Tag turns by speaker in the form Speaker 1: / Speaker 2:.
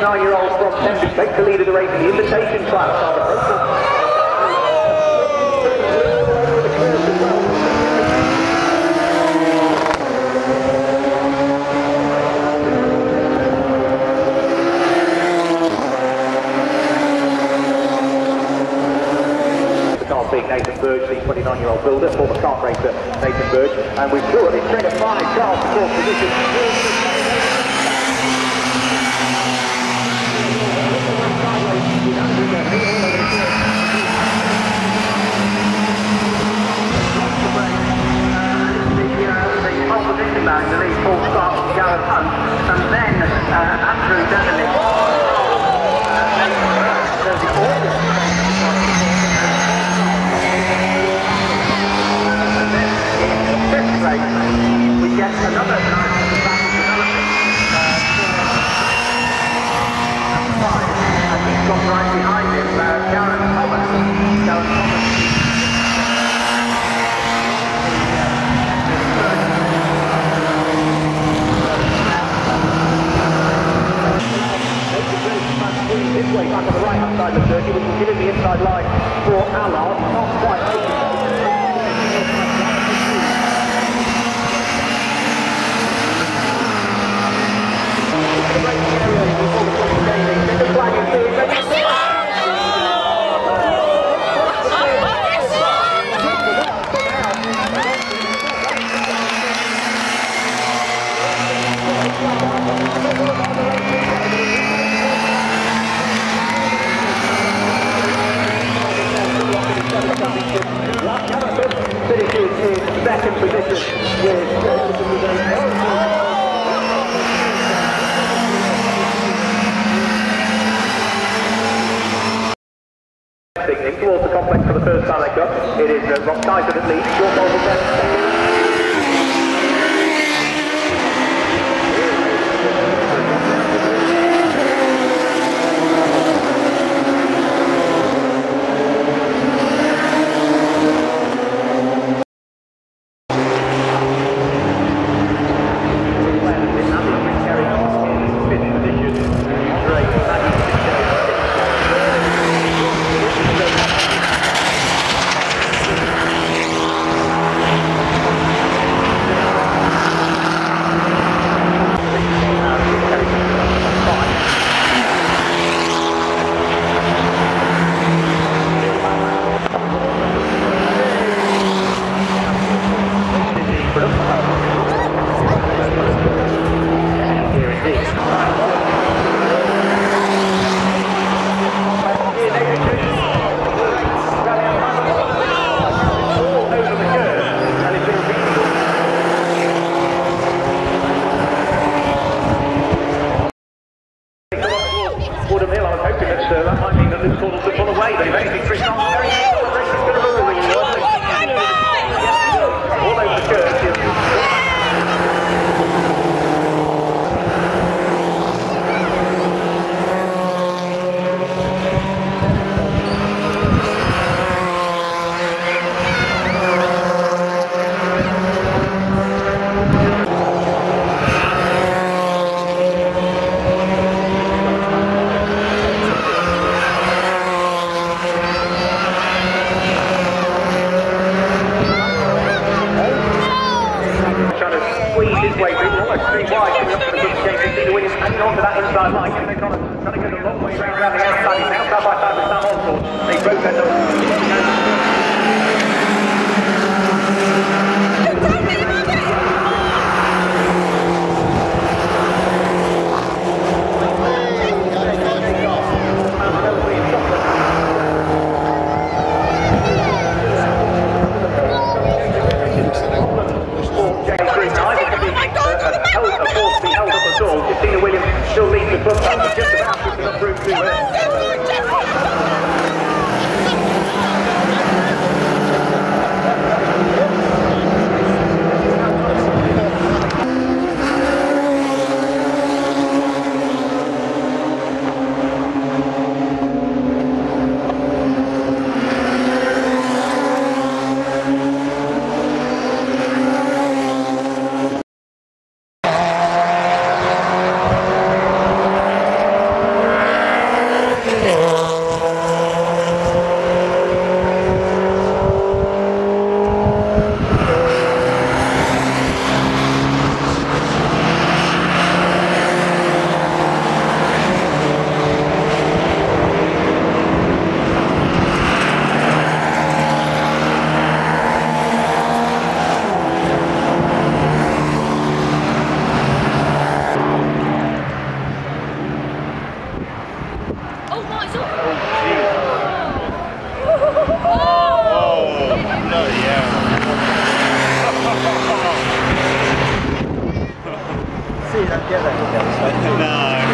Speaker 1: 29-year-olds from Tempest take the lead of the race in the invitation class. Being Nathan Burge, the 29-year-old builder, former kart racer Nathan Burge, and we've through it, it's train of 5 cars to fourth position. The pole position man, the lead full start from Gareth Hunt, and then Andrew Dunlop. We get another nice developing and he's got right behind him Darren Thomas. This way back on the right hand side of the circuit, which will give him the inside line for Allard. Not quite making it. Finishes in second position with signaling towards the complex for the first time they Cup. It is Rob Tyson that leads. Short ball will second. That might mean that this sort of pull away, but if anything, Chris not very good. Chris is going to move all over the curve. On to that inside line, they've got to go a long way around the outside. He's now side by side with Sam Osborne. They both end up. Christina Williams still leads the club, but just about picking up through to
Speaker 2: see you don't get that.
Speaker 3: No.